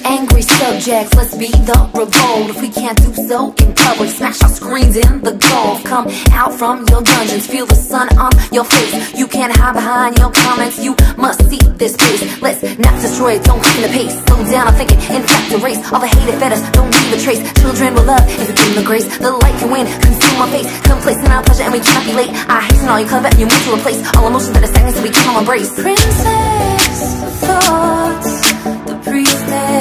Angry subjects, let's be the revolt. If we can't do so in public, smash our screens in the Gulf. Come out from your dungeons, feel the sun on your face. You can't hide behind your comments, you must see this place. Let's not destroy it, don't clean the pace. Slow down, I'm thinking, in fact, erase all the hate that fed us, don't leave a trace. Children will love if we give them the grace. The light can win, consume our face. Complacent our pleasure and we cannot be late. I hasten all your clever, you move to replace all emotions that are stagnant, so we cannot embrace. Princess of thoughts, the priestess